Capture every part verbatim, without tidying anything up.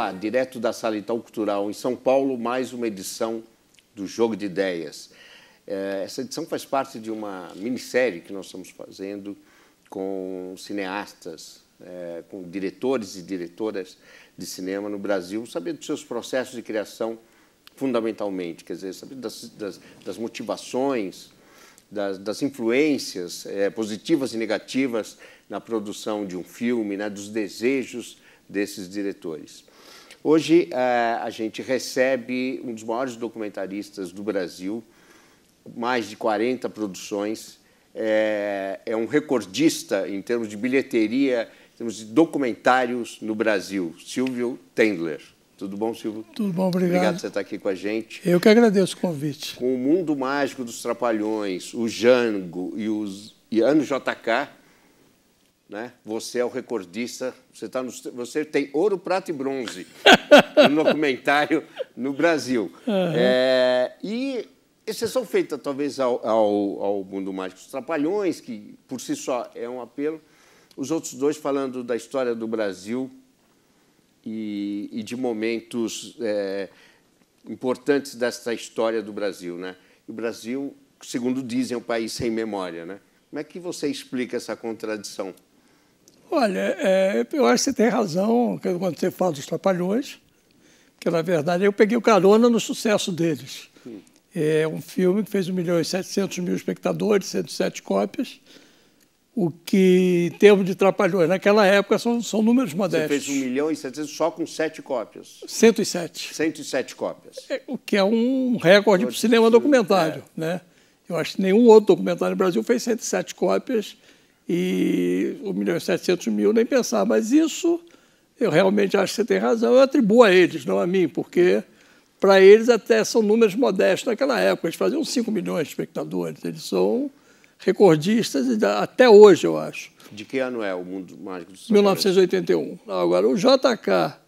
Olá, direto da Sala Itaú Cultural em São Paulo, mais uma edição do Jogo de Ideias. Essa edição faz parte de uma minissérie que nós estamos fazendo com cineastas, com diretores e diretoras de cinema no Brasil, saber dos seus processos de criação fundamentalmente, quer dizer, saber das, das, das motivações, das, das influências é, positivas e negativas na produção de um filme, né, dos desejos desses diretores. Hoje, a gente recebe um dos maiores documentaristas do Brasil, mais de quarenta produções, é, é um recordista em termos de bilheteria, em termos de documentários no Brasil, Silvio Tendler. Tudo bom, Silvio? Tudo bom, obrigado. Obrigado por você estar aqui com a gente. Eu que agradeço o convite. Com o Mundo Mágico dos Trapalhões, o Jango e os e Ano J K, né? Você é o recordista, você, tá no, você tem ouro, prata e bronze no documentário no Brasil. Uhum. É, e exceção feita, talvez, ao, ao, ao Mundo Mágico dos Trapalhões, que, por si só, é um apelo. Os outros dois falando da história do Brasil e, e de momentos é, importantes dessa história do Brasil, né? E o Brasil, segundo dizem, é um país sem memória, né? Como é que você explica essa contradição? Olha, é, eu acho que você tem razão quando você fala dos Trapalhões, porque, na verdade, eu peguei o carona no sucesso deles. Hum. É um filme que fez um milhão e setecentos mil espectadores, cento e sete cópias, o que, em termos de Trapalhões, naquela época, são, são números modestos. Você fez um milhão e setecentos só com sete cópias? cento e sete. cento e sete cópias. É, o que é um recorde para o cinema documentário, é. né? Eu acho que nenhum outro documentário no Brasil fez cento e sete cópias e um milhão e setecentos mil, nem pensar. Mas isso, eu realmente acho que você tem razão. Eu atribuo a eles, não a mim, porque, para eles, até são números modestos naquela época. Eles faziam cinco milhões de espectadores. Eles são recordistas até hoje, eu acho. De que ano é o Mundo Mágico dos Trapalhões? mil novecentos e oitenta e um. Agora, o J K,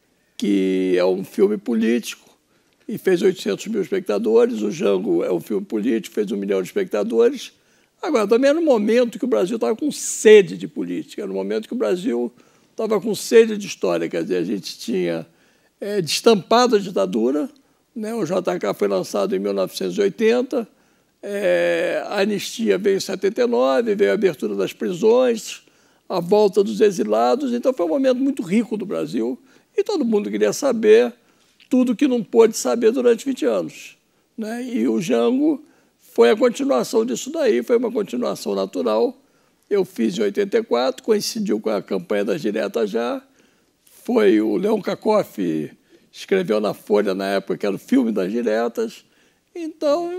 que é um filme político, e fez oitocentos mil espectadores. O Jango é um filme político, fez um milhão de espectadores. Agora, também era um momento que o Brasil estava com sede de política, era um momento que o Brasil estava com sede de história. Quer dizer, a gente tinha é, destampado a ditadura, né? O J K foi lançado em mil novecentos e oitenta, é, a anistia veio em setenta e nove, veio a abertura das prisões, a volta dos exilados. Então, foi um momento muito rico do Brasil e todo mundo queria saber tudo que não pôde saber durante vinte anos, né? E o Jango foi a continuação disso daí, foi uma continuação natural. Eu fiz em oitenta e quatro, coincidiu com a campanha das diretas já. Foi o Leon Kakoff, escreveu na Folha na época que era o filme das diretas. Então,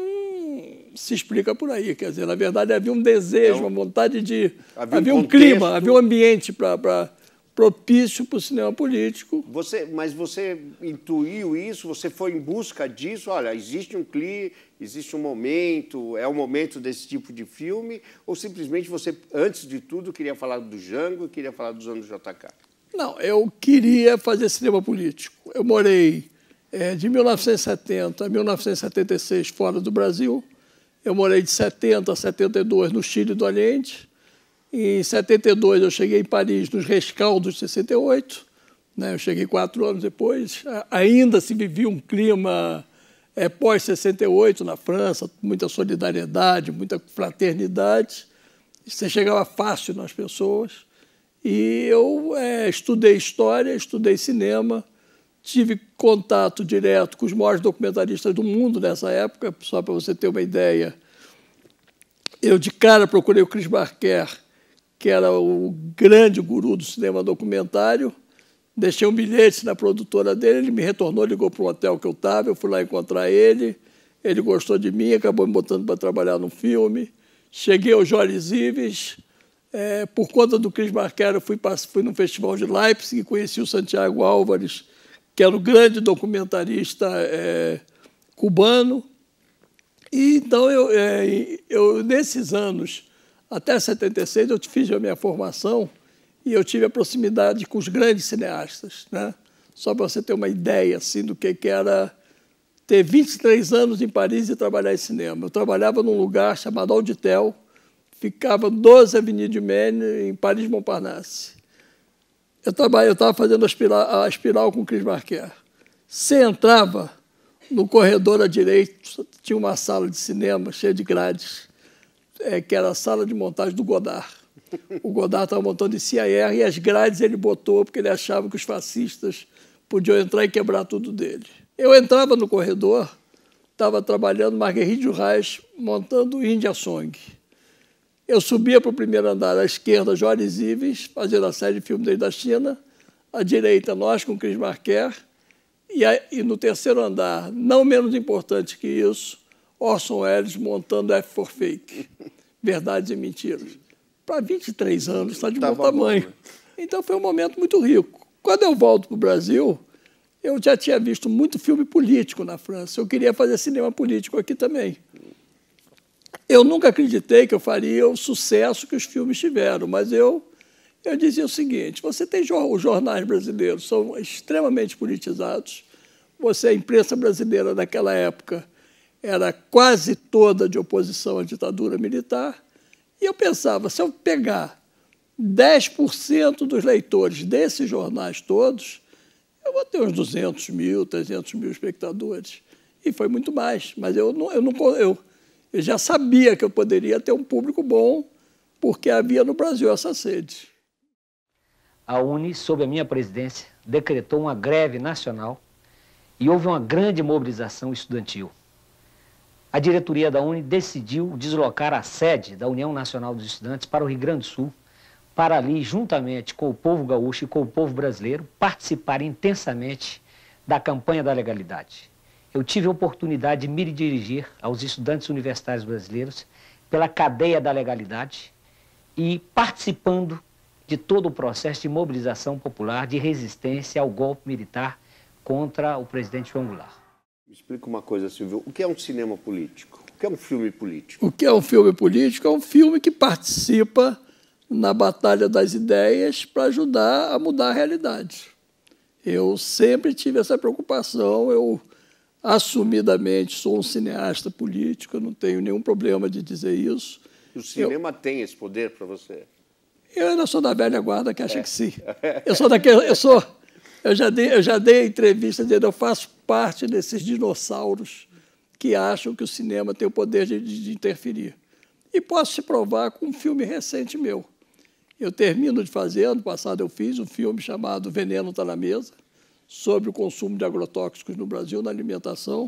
se explica por aí. Quer dizer, na verdade, havia um desejo, uma vontade de... Havia, havia um, um clima, havia um ambiente para... propício para o cinema político. Você, mas você intuiu isso? Você foi em busca disso? Olha, existe um clima, existe um momento, é o momento desse tipo de filme? Ou simplesmente você, antes de tudo, queria falar do Jango e queria falar dos anos J K? Não, eu queria fazer cinema político. Eu morei é, de mil novecentos e setenta a mil novecentos e setenta e seis fora do Brasil. Eu morei de setenta a setenta e dois no Chile do Oriente. Em setenta e dois, eu cheguei em Paris nos rescaldos de sessenta e oito. Né? Eu cheguei quatro anos depois. Ainda se vivia um clima é, pós-sessenta e oito na França, muita solidariedade, muita fraternidade. Você chegava fácil nas pessoas. E eu é, estudei história, estudei cinema, tive contato direto com os maiores documentaristas do mundo nessa época, só para você ter uma ideia. Eu, de cara, procurei o Chris Marker, que era o grande guru do cinema documentário. Deixei um bilhete na produtora dele, ele me retornou, ligou para o hotel que eu estava, eu fui lá encontrar ele, ele gostou de mim, acabou me botando para trabalhar no filme. Cheguei ao Joris Ives, é, por conta do Chris Marker, eu fui, fui no Festival de Leipzig e conheci o Santiago Álvares, que era o grande documentarista é, cubano. E, então, eu, é, eu, nesses anos... Até setenta e seis eu fiz a minha formação e eu tive a proximidade com os grandes cineastas, né? Só para você ter uma ideia assim, do que, que era ter vinte e três anos em Paris e trabalhar em cinema. Eu trabalhava num lugar chamado Auditel, ficava doze Avenida de Maine, em Paris, Montparnasse. Eu estava fazendo a espiral, a espiral com o Cris Marquer. Você entrava no corredor à direita, tinha uma sala de cinema cheia de grades, é, que era a sala de montagem do Godard. O Godard estava montando em C I R e as grades ele botou porque ele achava que os fascistas podiam entrar e quebrar tudo dele. Eu entrava no corredor, estava trabalhando Marguerite Duras montando India Song. Eu subia para o primeiro andar, à esquerda, Joris Ivens, fazendo a série de filmes dele da China, à direita, nós com Cris Marquer, e, a, e no terceiro andar, não menos importante que isso, Orson Welles montando F for Fake, Verdades e Mentiras. Para vinte e três anos, está de bom tamanho. Bom, né? Então foi um momento muito rico. Quando eu volto para o Brasil, eu já tinha visto muito filme político na França. Eu queria fazer cinema político aqui também. Eu nunca acreditei que eu faria o sucesso que os filmes tiveram, mas eu, eu dizia o seguinte, você tem os jornais brasileiros, são extremamente politizados, você, a imprensa brasileira naquela época era quase toda de oposição à ditadura militar, e eu pensava, se eu pegar dez por cento dos leitores desses jornais todos, eu vou ter uns duzentos mil, trezentos mil espectadores. E foi muito mais, mas eu não... Eu não eu, Eu já sabia que eu poderia ter um público bom, porque havia no Brasil essa sede. A UNE, sob a minha presidência, decretou uma greve nacional e houve uma grande mobilização estudantil. A diretoria da UNE decidiu deslocar a sede da União Nacional dos Estudantes para o Rio Grande do Sul, para ali, juntamente com o povo gaúcho e com o povo brasileiro, participar intensamente da campanha da legalidade. Eu tive a oportunidade de me dirigir aos estudantes universitários brasileiros pela cadeia da legalidade e participando de todo o processo de mobilização popular, de resistência ao golpe militar contra o presidente João Goulart. Me explica uma coisa, Silvio. O que é um cinema político? O que é um filme político? O que é um filme político? É um filme que participa na batalha das ideias para ajudar a mudar a realidade. Eu sempre tive essa preocupação, eu... assumidamente, sou um cineasta político, eu não tenho nenhum problema de dizer isso. E o cinema eu, tem esse poder para você? Eu ainda sou da velha guarda que acha é. que sim. Eu sou daquele, eu sou, eu já dei, eu já dei entrevista dizendo eu faço parte desses dinossauros que acham que o cinema tem o poder de, de interferir. E posso te provar com um filme recente meu. Eu termino de fazer, ano passado eu fiz um filme chamado Veneno Está na Mesa, sobre o consumo de agrotóxicos no Brasil, na alimentação.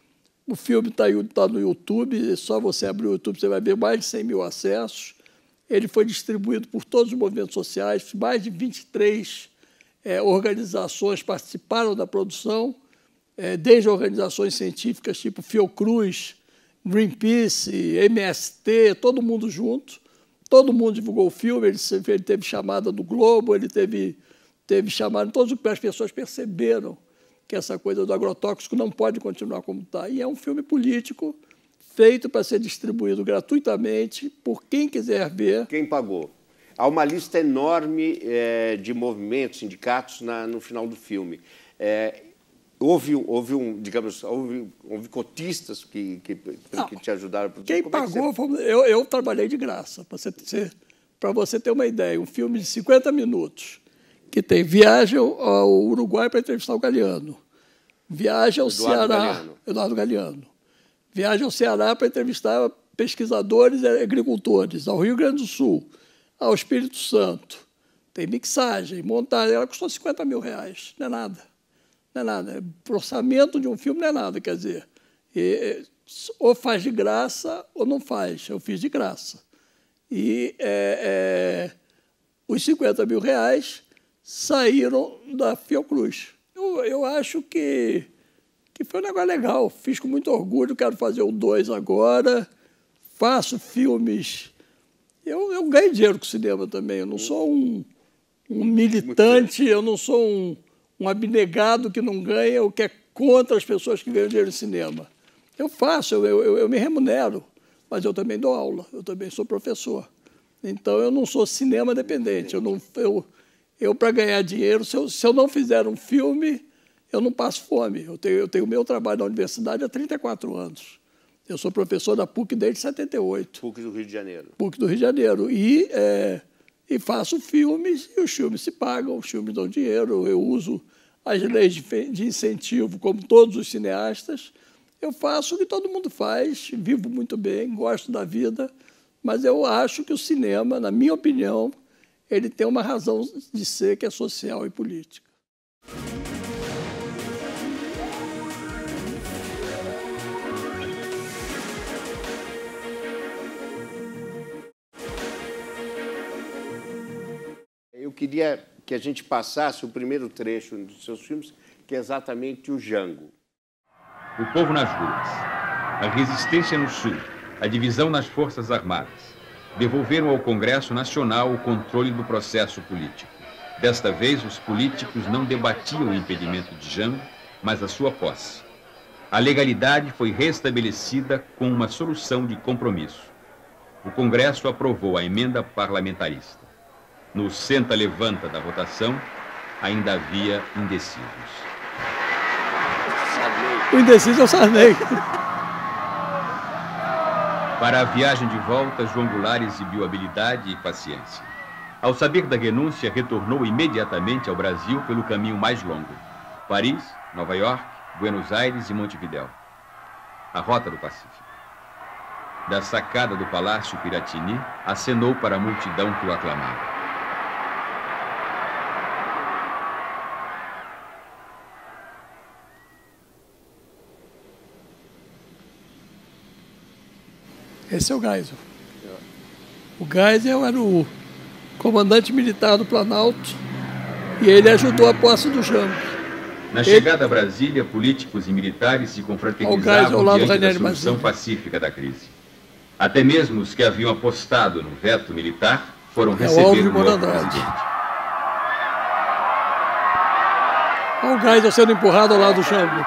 O filme está tá no YouTube, só você abrir o YouTube, você vai ver mais de cem mil acessos. Ele foi distribuído por todos os movimentos sociais, mais de vinte e três é, organizações participaram da produção, é, desde organizações científicas tipo Fiocruz, Greenpeace, M S T, todo mundo junto. Todo mundo divulgou o filme, ele, ele teve chamada do Globo, ele teve... teve chamado, todas as pessoas perceberam que essa coisa do agrotóxico não pode continuar como está. E é um filme político feito para ser distribuído gratuitamente por quem quiser ver. Quem pagou? Há uma lista enorme é, de movimentos, sindicatos na, no final do filme. É, houve, houve, um, digamos, houve, houve cotistas que, que, que te ajudaram a produzir? Quem Como pagou, é que você... eu, eu trabalhei de graça, para você, para você ter uma ideia. Um filme de cinquenta minutos, que tem viagem ao Uruguai para entrevistar o Galeano, viagem ao Eduardo Ceará, Galeano. Eduardo Galeano, viagem ao Ceará para entrevistar pesquisadores e agricultores, ao Rio Grande do Sul, ao Espírito Santo. Tem mixagem, montagem, ela custou cinquenta mil reais, não é nada. Não é nada. O orçamento de um filme não é nada, quer dizer, e, ou faz de graça ou não faz. Eu fiz de graça. E é, é, os cinquenta mil reais saíram da Fiocruz. Eu, eu acho que, que foi um negócio legal. Fiz com muito orgulho, quero fazer o dois agora. Faço filmes. Eu, eu ganho dinheiro com o cinema também. Eu não sou um, um militante, eu não sou um, um abnegado que não ganha ou que é contra as pessoas que ganham dinheiro no cinema. Eu faço, eu, eu, eu me remunero, mas eu também dou aula, eu também sou professor. Então, eu não sou cinema dependente. Eu, não, eu, eu para ganhar dinheiro, se eu, se eu não fizer um filme, eu não passo fome. Eu tenho, eu tenho meu trabalho na universidade há trinta e quatro anos. Eu sou professor da PUC desde setenta e oito. PUC do Rio de Janeiro. PUC do Rio de Janeiro. E, é, e faço filmes, e os filmes se pagam, os filmes dão dinheiro, eu uso as leis de, de incentivo, como todos os cineastas. Eu faço o que todo mundo faz, vivo muito bem, gosto da vida, mas eu acho que o cinema, na minha opinião, ele tem uma razão de ser que é social e política. Eu queria que a gente passasse o primeiro trecho dos seus filmes, que é exatamente o Jango. O povo nas ruas, a resistência no Sul, a divisão nas Forças Armadas, devolveram ao Congresso Nacional o controle do processo político. Desta vez, os políticos não debatiam o impedimento de Jango, mas a sua posse. A legalidade foi restabelecida com uma solução de compromisso. O Congresso aprovou a emenda parlamentarista. No senta-levanta da votação, ainda havia indecisos. O indeciso é o Sarney. Para a viagem de volta, João Goulart exibiu habilidade e paciência. Ao saber da renúncia, retornou imediatamente ao Brasil pelo caminho mais longo. Paris, Nova York, Buenos Aires e Montevidéu. A rota do Pacífico. Da sacada do Palácio Piratini, acenou para a multidão que o aclamava. Esse é o Geisel. O Geisel era o comandante militar do Planalto e ele ajudou a posse do Jango. Na ele... chegada a Brasília, políticos e militares se confraternizavam diante da solução pacífica da crise. Até mesmo os que haviam apostado no veto militar foram receber o novo presidente. Olha o Geisel sendo empurrado ao lado do Jango.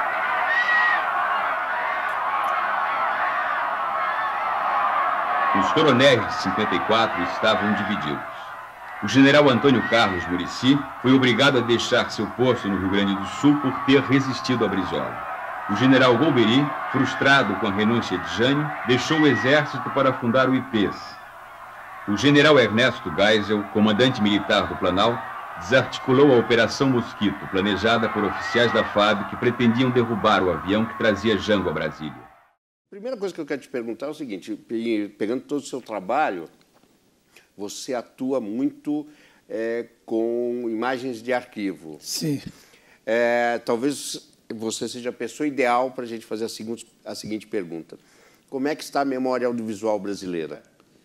Os coronéis de cinquenta e quatro estavam divididos. O general Antônio Carlos Muricy foi obrigado a deixar seu posto no Rio Grande do Sul por ter resistido a Brizola. O general Golbery, frustrado com a renúncia de Jânio, deixou o exército para fundar o I P E S. O general Ernesto Geisel, comandante militar do Planalto, desarticulou a Operação Mosquito, planejada por oficiais da F A B que pretendiam derrubar o avião que trazia Jango a Brasília. A primeira coisa que eu quero te perguntar é o seguinte, pegando todo o seu trabalho, você atua muito é, com imagens de arquivo. Sim. É, talvez você seja a pessoa ideal para a gente fazer a seguinte, a seguinte pergunta. Como é que está a memória audiovisual brasileira?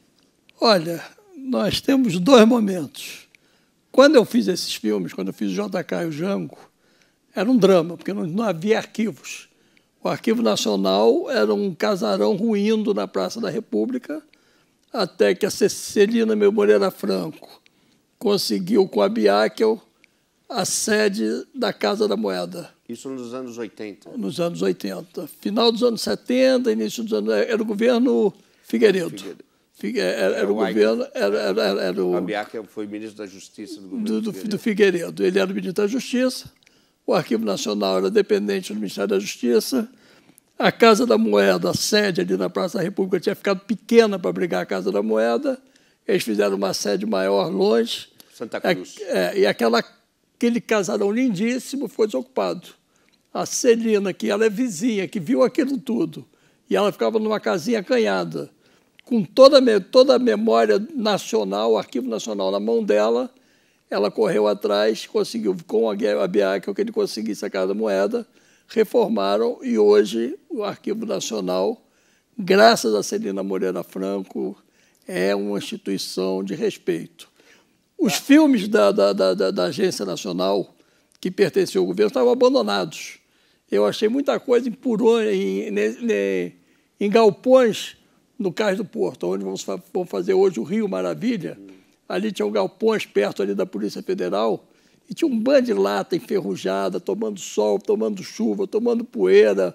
Olha, nós temos dois momentos. Quando eu fiz esses filmes, quando eu fiz o J K e o Jango, era um drama, porque não, não havia arquivos. O Arquivo Nacional era um casarão ruindo na Praça da República, até que a Celina Moreira Franco conseguiu com a Biakel a sede da Casa da Moeda. Isso nos anos oitenta? Nos anos oitenta. Final dos anos setenta, início dos anos... Era o governo Figueiredo. Figueiredo. Era, era o governo... Era, era, era o, a Biakel foi ministro da Justiça do governo do, do, Figueiredo. do Figueiredo. Ele era o ministro da Justiça. O Arquivo Nacional era dependente do Ministério da Justiça. A Casa da Moeda, a sede ali na Praça da República, tinha ficado pequena para abrigar a Casa da Moeda. Eles fizeram uma sede maior longe. Santa Cruz. É, é, e aquela, aquele casarão lindíssimo foi desocupado. A Celina, que ela é vizinha, que viu aquilo tudo, e ela ficava numa casinha acanhada, com toda, toda a memória nacional, o Arquivo Nacional na mão dela, ela correu atrás, conseguiu, com a Biakel, que ele conseguisse a Casa da Moeda, reformaram, e hoje o Arquivo Nacional, graças a Celina Moreira Franco, é uma instituição de respeito. Os ah. filmes da, da, da, da Agência Nacional, que pertenciam ao governo, estavam abandonados. Eu achei muita coisa em purões, em, em, em galpões no Cais do Porto, onde vamos, vamos fazer hoje o Rio Maravilha. Ali tinham galpões perto ali da Polícia Federal e tinha um bando de lata enferrujada, tomando sol, tomando chuva, tomando poeira.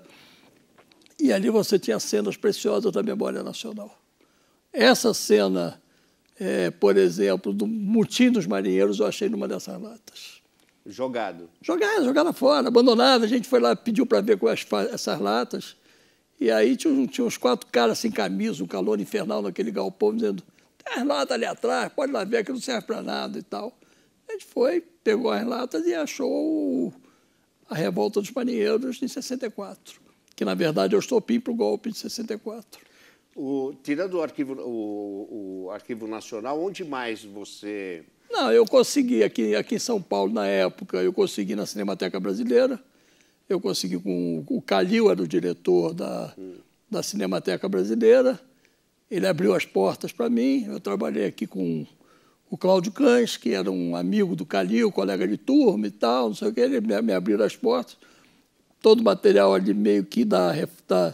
E ali você tinha cenas preciosas da memória nacional. Essa cena, é, por exemplo, do Mutim dos Marinheiros, eu achei numa dessas latas. Jogado? Jogada, jogada fora, abandonada. A gente foi lá, pediu para ver com as, essas latas. E aí tinha, tinha uns quatro caras sem camisa, um calor infernal naquele galpão, dizendo: as latas ali atrás, pode lá ver que não serve para nada e tal. A gente foi, pegou as latas e achou a Revolta dos Marinheiros em sessenta e quatro, que, na verdade, é o estopim para o golpe de sessenta e quatro. O, tirando o arquivo, o, o arquivo Nacional, onde mais você... Não, eu consegui aqui, aqui em São Paulo, na época, eu consegui na Cinemateca Brasileira, eu consegui com o Calil, era o diretor da, hum. da Cinemateca Brasileira, ele abriu as portas para mim, eu trabalhei aqui com o Cláudio Cães, que era um amigo do Calil, colega de turma e tal, não sei o que, ele me, me abriu as portas, todo o material ali meio que da... da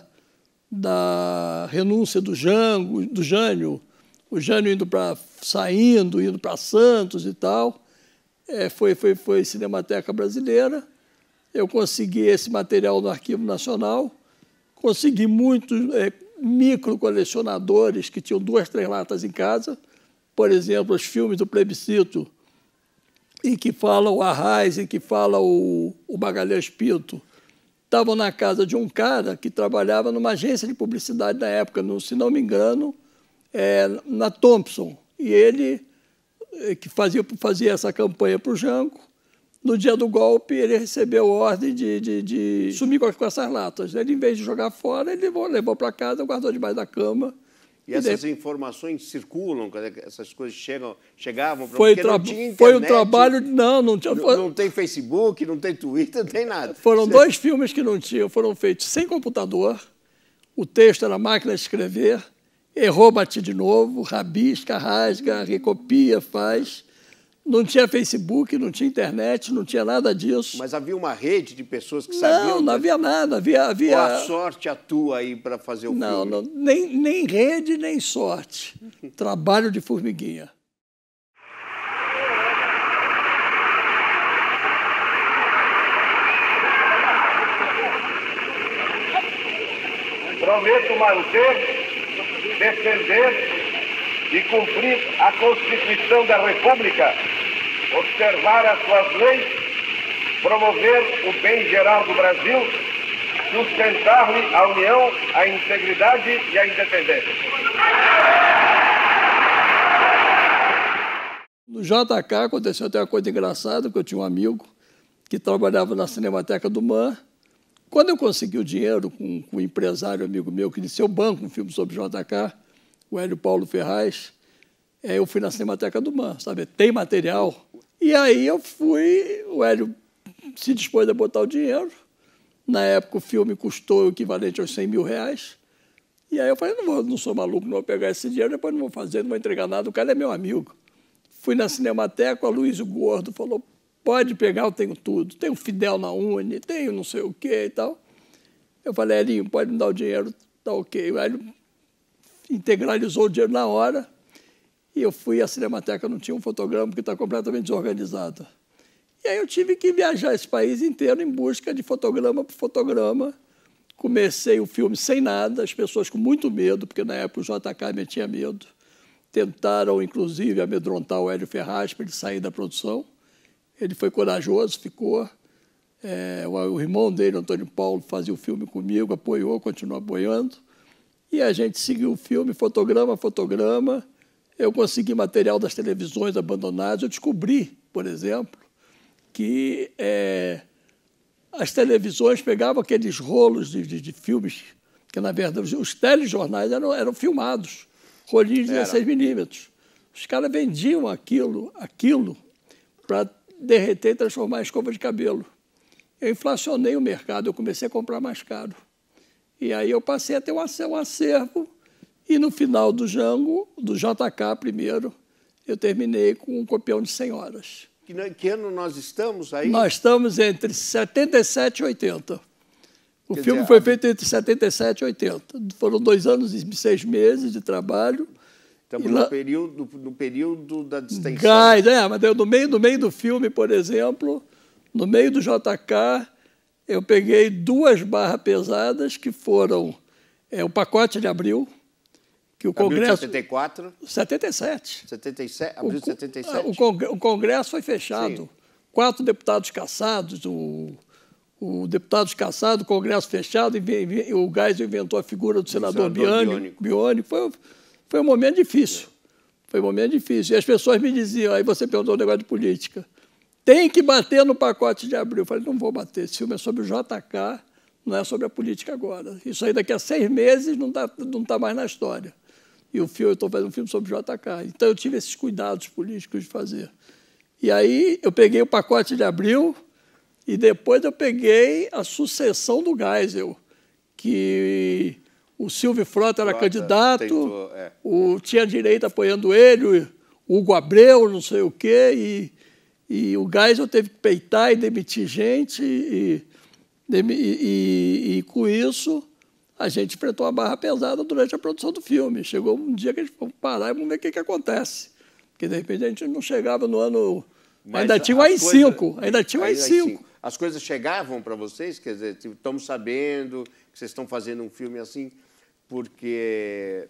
da renúncia do Jango, do Jânio, o Jânio indo para saindo, indo para Santos e tal, é, foi, foi, foi Cinemateca Brasileira. Eu consegui esse material no Arquivo Nacional, consegui muitos é, micro colecionadores que tinham duas, três latas em casa, por exemplo, os filmes do Plebiscito, em que fala o Arraiz, em que fala o, o Magalhães Pinto, estavam na casa de um cara que trabalhava numa agência de publicidade na época, no, se não me engano, é, na Thompson. E ele, que fazia, fazia essa campanha para o Jango, no dia do golpe, ele recebeu ordem de, de, de sumir com, com essas latas. Ele, em vez de jogar fora, ele levou, levou para casa, guardou debaixo da cama. E, e essas daí... informações circulam, essas coisas chegam, chegavam para foi, tra... foi um trabalho... Não, não tinha... Não, não tem Facebook, não tem Twitter, não tem nada. Foram Você... dois filmes que não tinham, foram feitos sem computador, o texto era máquina de escrever, errou, bate de novo, rabisca, rasga, recopia, faz... Não tinha Facebook, não tinha internet, não tinha nada disso. Mas havia uma rede de pessoas que não, sabiam... Não, não havia nada. Havia, havia... Ou a sorte atua aí para fazer o não, filme? Não, nem, nem rede, nem sorte. Trabalho de formiguinha. Prometo manter, defender e cumprir a Constituição da República, observar as suas leis, promover o bem geral do Brasil, sustentar-lhe a união, a integridade e a independência. No J K aconteceu até uma coisa engraçada, porque eu tinha um amigo que trabalhava na Cinemateca do M A N. Quando eu consegui o dinheiro com, com um empresário amigo meu que iniciou o banco um filme sobre J K, o Hélio Paulo Ferraz, é, eu fui na Cinemateca do M A N, sabe? Tem material. E aí eu fui, o Hélio se dispôs a botar o dinheiro. Na época o filme custou o equivalente aos cem mil reais. E aí eu falei, não, vou, não sou maluco, não vou pegar esse dinheiro, depois não vou fazer, não vou entregar nada, o cara é meu amigo. Fui na Cinemateca, o Aloysio Gordo falou, pode pegar, eu tenho tudo. Tenho Fidel na Uni, tenho não sei o quê e tal. Eu falei, Elinho, pode me dar o dinheiro, tá ok. O Hélio integralizou o dinheiro na hora e eu fui à Cinemateca, não tinha um fotograma porque está completamente desorganizado. E aí eu tive que viajar esse país inteiro em busca de fotograma por fotograma. Comecei o filme sem nada, as pessoas com muito medo, porque na época o J K me tinha medo. Tentaram, inclusive, amedrontar o Hélio Ferraz para ele sair da produção. Ele foi corajoso, ficou. É, o, o irmão dele, Antônio Paulo, fazia o filme comigo, apoiou, continuou apoiando. E a gente seguiu o filme, fotograma a fotograma. Eu consegui material das televisões abandonadas. Eu descobri, por exemplo, que é, as televisões pegavam aqueles rolos de, de, de filmes, que, na verdade, os telejornais eram, eram filmados, rolinhos de dezesseis milímetros. Os caras vendiam aquilo, aquilo para derreter e transformar em escova de cabelo. Eu inflacionei o mercado, eu comecei a comprar mais caro. E aí eu passei a ter um acervo, e no final do Jango, do J K primeiro, eu terminei com um copião de cem horas. Que, que ano nós estamos aí? Nós estamos entre setenta e sete e oitenta. O Quer filme dizer, foi a... feito entre setenta e sete e oitenta. Foram dois anos e seis meses de trabalho. Estamos no, lá... período, no período da distensão. Gás, é, mas no meio, no meio do filme, por exemplo, no meio do J K, eu peguei duas barras pesadas que foram é, o pacote de abril, que o Congresso... Abril de setenta e quatro? setenta e sete. setenta e sete, abril de setenta e sete? O, o Congresso foi fechado. Sim. Quatro deputados cassados, o, o deputados cassados, o Congresso fechado, e o Geisel inventou a figura do senador, senador Biônico. Biônico. Foi, foi um momento difícil. Foi um momento difícil. E as pessoas me diziam, aí você perguntou o negócio de política, tem que bater no pacote de abril. Eu falei, não vou bater, esse filme é sobre o J K, não é sobre a política agora. Isso aí daqui a seis meses não está não tá mais na história. E o filme, eu estou fazendo um filme sobre o J K. Então eu tive esses cuidados políticos de fazer. E aí eu peguei o pacote de abril e depois eu peguei a sucessão do Geisel, que o Silvio Frota era Frota candidato, tentou, é. o, tinha a direita apoiando ele, o Hugo Abreu, não sei o quê, e, e o Geisel teve que peitar e demitir gente, e, e, e, e com isso a gente enfrentou uma barra pesada durante a produção do filme. Chegou um dia que a gente foi parar e vamos ver o que, que acontece. Porque, de repente, a gente não chegava no ano... Mas ainda tinha o A I cinco, ainda tinha o A I cinco. As coisas chegavam para vocês? Quer dizer, estamos sabendo que vocês estão fazendo um filme assim, porque...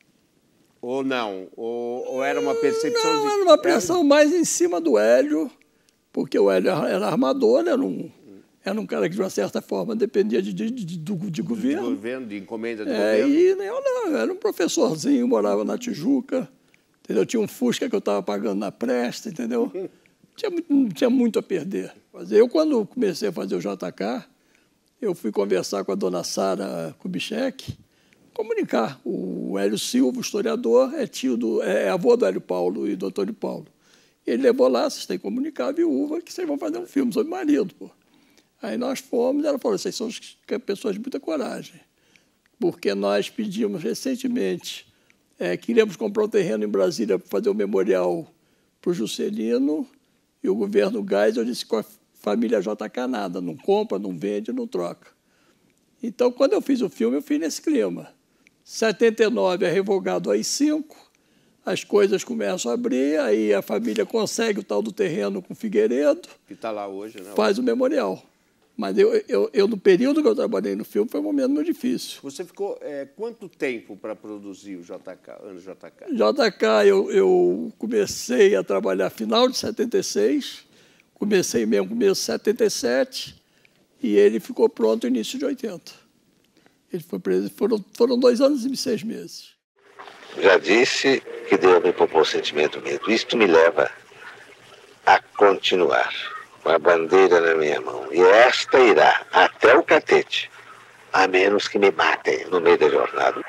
Ou não? Ou, ou era uma percepção... Não, de... era uma pressão era... mais em cima do Hélio, porque o Hélio era armador, era um, era um cara que, de uma certa forma, dependia de, de, de, de, de governo. De governo, de encomenda de é, governo. E eu não, eu era um professorzinho, morava na Tijuca, entendeu? Tinha um Fusca que eu estava pagando na Presta, entendeu? Tinha, tinha muito a perder. Eu, quando comecei a fazer o J K, eu fui conversar com a dona Sara Kubitschek, comunicar. O Hélio Silva, o historiador, é tio do, é avô do Hélio Paulo e do Antônio Paulo. Ele levou lá, vocês têm que comunicar a viúva que vocês vão fazer um filme sobre marido. Pô. Aí nós fomos, ela falou, vocês são pessoas de muita coragem, porque nós pedimos recentemente, é, queríamos comprar um terreno em Brasília para fazer um memorial para o Juscelino, e o governo Geisel disse que a família J K nada, não compra, não vende, não troca. Então, quando eu fiz o filme, eu fiz nesse clima. setenta e nove é revogado o A I cinco, as coisas começam a abrir, aí a família consegue o tal do terreno com Figueiredo. Que está lá hoje, né? Faz o memorial. Mas eu, eu, eu, no período que eu trabalhei no filme, foi um momento muito difícil. Você ficou é, quanto tempo para produzir o J K, ano J K? J K, eu, eu comecei a trabalhar final de setenta e seis, comecei mesmo começo de setenta e sete, e ele ficou pronto no início de oitenta. Ele foi preso, foram, foram dois anos e seis meses. Já disse que Deus me poupou o sentimento medo. Isto me leva a continuar com a bandeira na minha mão. E esta irá até o catete, a menos que me matem no meio da jornada.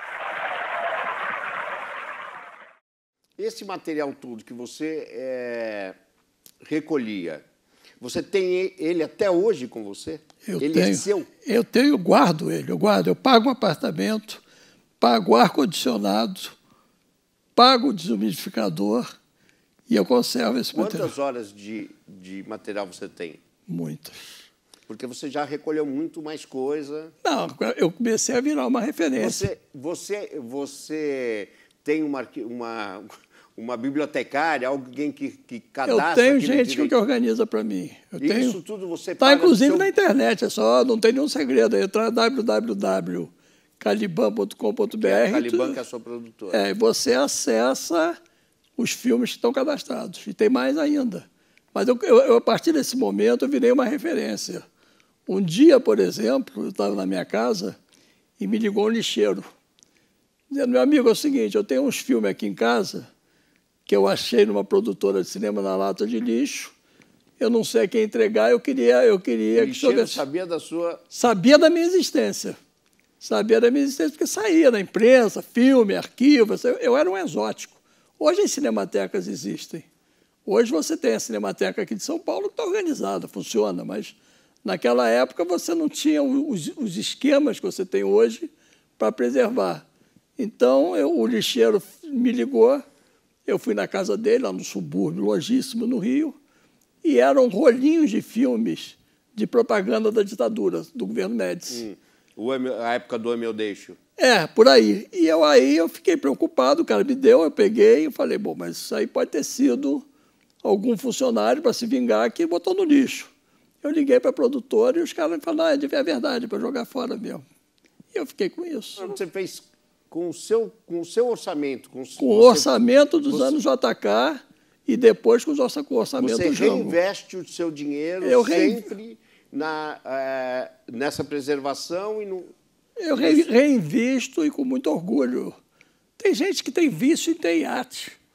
Esse material todo que você é, recolhia, você tem ele até hoje com você? Eu ele tenho. É seu? Eu tenho, eu guardo ele, eu guardo. Eu pago um apartamento, pago o ar-condicionado, pago o desumidificador e eu conservo esse Quantas material. Quantas horas de, de material você tem? Muitas. Porque você já recolheu muito mais coisa. Não, eu comecei a virar uma referência. Você, você, você tem uma, uma, uma bibliotecária, alguém que, que cadastra... Eu tenho gente direito. que organiza para mim. Eu e tenho... isso tudo você Está, paga inclusive, seu... na internet. É só, não tem nenhum segredo. É entrar w w w ponto caliban ponto com ponto b r. É a Caliban, que é a sua produtora. É, você acessa os filmes que estão cadastrados. E tem mais ainda. Mas eu, eu, a partir desse momento, eu virei uma referência. Um dia, por exemplo, eu estava na minha casa e me ligou um lixeiro, dizendo, meu amigo, é o seguinte, eu tenho uns filmes aqui em casa que eu achei numa produtora de cinema na lata de lixo, eu não sei a quem entregar, eu queria... Eu queria o lixeiro que sabia da sua... Sabia da minha existência. Sabia da minha existência, porque saía na imprensa, filme, arquivo, eu, eu era um exótico. Hoje as cinematecas existem. Hoje você tem a Cinemateca aqui de São Paulo que está organizada, funciona, mas naquela época você não tinha os, os esquemas que você tem hoje para preservar. Então, eu, o lixeiro me ligou, eu fui na casa dele, lá no subúrbio, longíssimo, no Rio, e eram rolinhos de filmes de propaganda da ditadura, do governo Médici. Hum, a época do Ame Eu Deixo. É, por aí. E eu aí eu fiquei preocupado, o cara me deu, eu peguei e falei, bom, mas isso aí pode ter sido algum funcionário para se vingar que botou no lixo. Eu liguei para a produtora e os caras me falaram, ah, é verdade, para jogar fora mesmo. E eu fiquei com isso. Você fez com o seu, com o seu orçamento? Com, com o orçamento dos você, anos J K e depois com, os orça, com o orçamento do Jango. Você reinveste o seu dinheiro eu sempre re... na, é, nessa preservação e no... Eu re, reinvisto e com muito orgulho. Tem gente que tem vício e tem iate.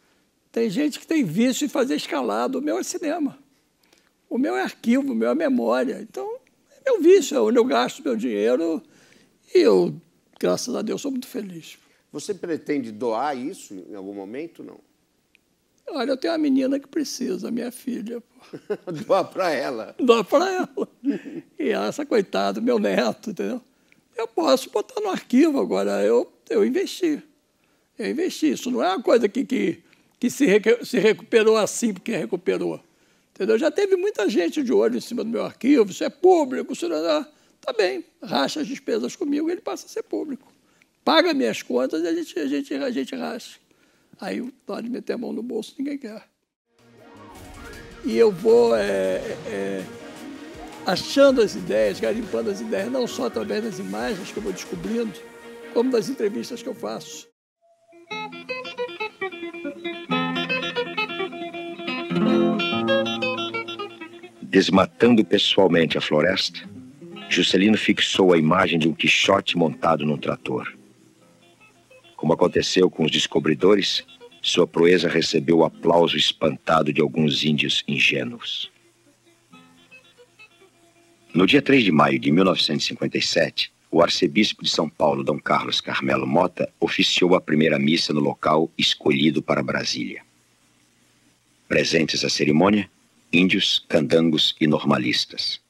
Tem gente que tem vício em fazer escalado. O meu é cinema. O meu é arquivo, o meu é memória. Então, é meu vício, é onde eu gasto meu dinheiro e eu, graças a Deus, sou muito feliz. Você pretende doar isso em algum momento, não? Olha, eu tenho uma menina que precisa, minha filha. Doar para ela. Doar para ela. E essa, coitada, meu neto, entendeu? Eu posso botar no arquivo agora, eu, eu investi. Eu investi. Isso não é uma coisa que, que, que se, se recuperou assim porque recuperou. Entendeu? Já teve muita gente de olho em cima do meu arquivo, isso é público, isso não é... Tá bem, racha as despesas comigo, ele passa a ser público. Paga minhas contas e a gente, a gente, a gente racha. Aí pode meter a mão no bolso, ninguém quer. E eu vou é, é, achando as ideias, garimpando as ideias, não só através das imagens que eu vou descobrindo, como das entrevistas que eu faço. Desmatando pessoalmente a floresta, Juscelino fixou a imagem de um Quixote montado num trator. Como aconteceu com os descobridores, sua proeza recebeu o aplauso espantado de alguns índios ingênuos. No dia três de maio de mil novecentos e cinquenta e sete, o arcebispo de São Paulo, Dom Carlos Carmelo Mota, oficiou a primeira missa no local escolhido para Brasília. Presentes à cerimônia, índios, candangos e normalistas.